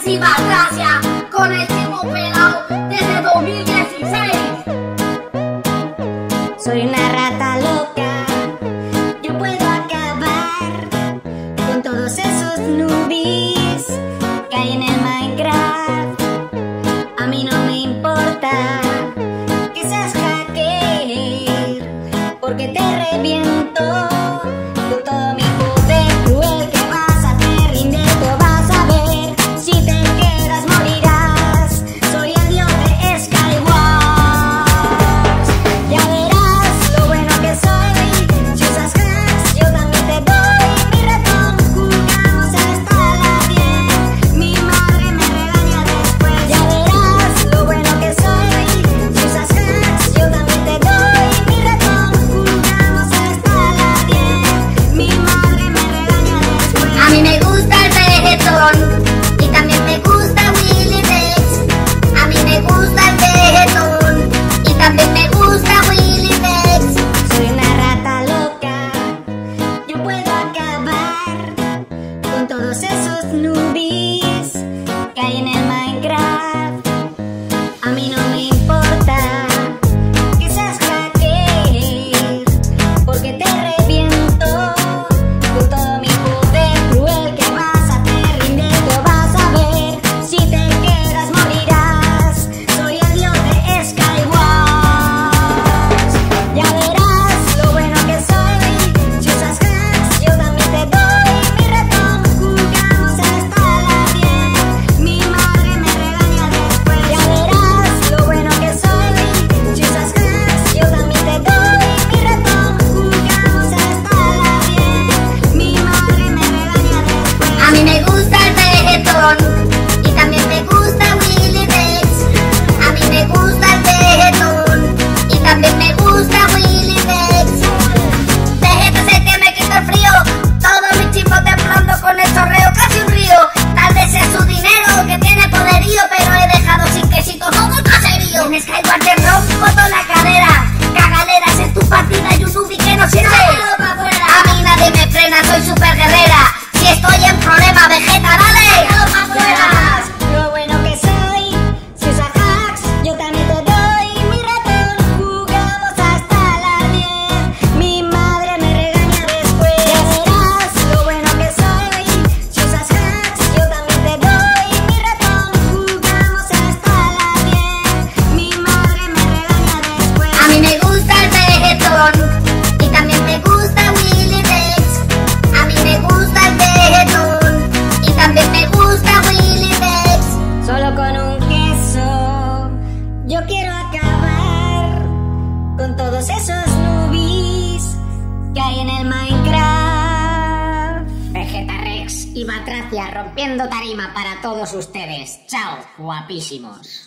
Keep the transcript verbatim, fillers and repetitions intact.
y Batracia, con el tiempo pelado desde dos mil dieciséis. Soy una rata loca, yo puedo acabar con todos esos nubis que hay en el Minecraft. A mí no me importa que seas hacker, porque te reviento con todo mi poder cruel. Que vas a te rinde, tú vas a ver. Si te quedas morirás, soy el dios de Skywars. Ya verás lo bueno que soy. Si usas hacks, yo también te doy mi ratón. Jugamos hasta las diez, mi madre me regaña después. Ya verás lo bueno que soy. Si usas hacks, yo también te doy mi ratón. Jugamos hasta las diez, mi madre me regaña después. A mí me gusta el vegetón y también me gusta Willy Rex. A mí me gusta el vegetón y también me gusta Willy Rex. Soy una rata loca, yo puedo acabar con todos esos nubis que hay en el Minecraft. A mí no me importa que seas hacker, porque te reviento con todo mi poder cruel. Que vas a te rinde, tú vas a ver. Si te quedas morirás, soy el dios de Skywars. Ya verás lo bueno que soy. Si usas hacks, yo también te doy mi ratón. Jugamos hasta las diez, mi madre me regaña después. Ya verás lo bueno que soy. Si usas hacks, yo también te doy mi ratón. Jugamos hasta las diez, mi madre me regaña después. A mí me gusta el vegetón y también me gusta Willy Rex. A mí me gusta el vegetón y también me gusta Willy Rex. Vegeta es el que me quita el frío, todo mi chico temblando con el chorreo, casi un río. Tal vez es su dinero que tiene poderío, pero he dejado sin quesito todo el caserío. En Skyward te rompo toda la cadera, cagaleras en tu partida YouTube y que no sirve. A mí nadie me frena, soy super guerrera. Si estoy en problema, Vegeta, dale. Lo bueno que soy. Si usas hacks, yo también te doy mi ratón. Jugamos hasta las diez, mi madre me regaña después. Ya verás lo bueno que soy. Si usas hacks, yo también te doy mi ratón. Jugamos hasta las diez, mi madre me regaña después. A mí me gusta el vegetón y también me gusta Willy Rex. A mí me gusta el vegetón y también me gusta Willy Rex. Solo con un queso yo quiero acabar con todos esos nubis que hay en el Minecraft. Vegeta Rex y Batracia rompiendo tarima para todos ustedes. Chao, guapísimos.